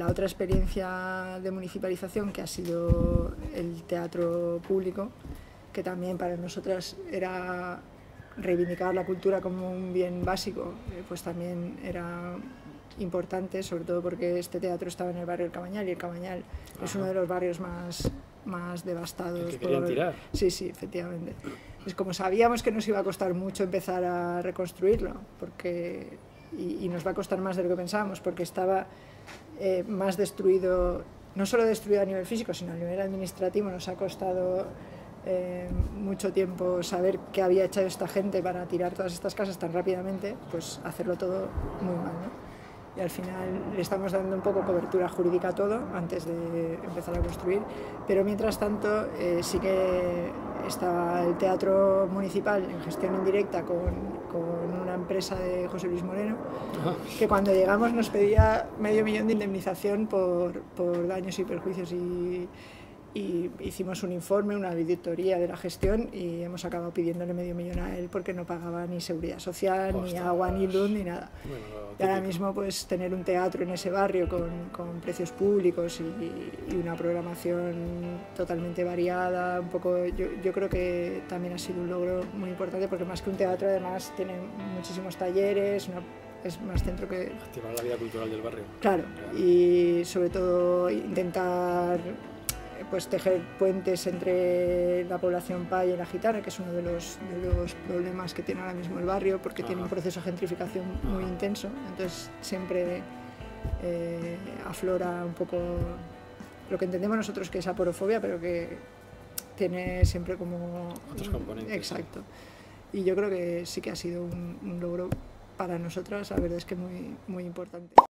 la otra experiencia de municipalización, que ha sido el teatro público, que también para nosotras era reivindicar la cultura como un bien básico, pues también era importante, sobre todo porque este teatro estaba en el barrio del Cabañal, y el Cabañal es uno de los barrios más devastados. ¿El que querían tirar? Sí, sí, efectivamente. Es como sabíamos que nos iba a costar mucho empezar a reconstruirlo, y nos va a costar más de lo que pensábamos, porque estaba más destruido, no solo destruido a nivel físico, sino a nivel administrativo. Nos ha costado mucho tiempo saber qué había hecho esta gente para tirar todas estas casas tan rápidamente, pues hacerlo todo muy mal, ¿no? Y al final le estamos dando un poco cobertura jurídica a todo antes de empezar a construir, pero mientras tanto sí que estaba el teatro municipal en gestión indirecta con una empresa de José Luis Moreno, que cuando llegamos nos pedía $500.000 de indemnización por daños y perjuicios, y hicimos un informe, una auditoría de la gestión, y hemos acabado pidiéndole $500.000 a él porque no pagaba ni seguridad social, ni agua, ni luz, ni nada. Bueno, y ahora mismo pues tener un teatro en ese barrio con precios públicos y una programación totalmente variada, un poco, yo creo que también ha sido un logro muy importante, porque más que un teatro además tiene muchísimos talleres, es más centro que... activar la vida cultural del barrio. Claro, y sobre todo intentar pues tejer puentes entre la población paya y la gitana, que es uno de los problemas que tiene ahora mismo el barrio, porque tiene un proceso de gentrificación muy intenso, entonces siempre aflora un poco lo que entendemos nosotros que es aporofobia, pero que tiene siempre como... otros componentes. Exacto. Y yo creo que sí que ha sido un logro para nosotras, la verdad es que muy, muy importante.